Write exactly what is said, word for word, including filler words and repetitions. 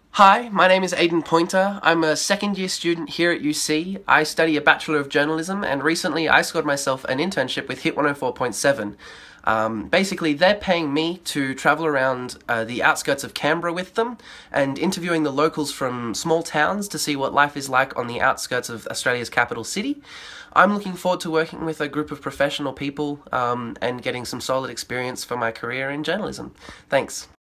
Hi, my name is Aidan Pointer. I'm a second year student here at U C. I study a Bachelor of Journalism, and recently I scored myself an internship with Hit one oh four point seven. Um, basically, they're paying me to travel around uh, the outskirts of Canberra with them and interviewing the locals from small towns to see what life is like on the outskirts of Australia's capital city. I'm looking forward to working with a group of professional people um, and getting some solid experience for my career in journalism. Thanks.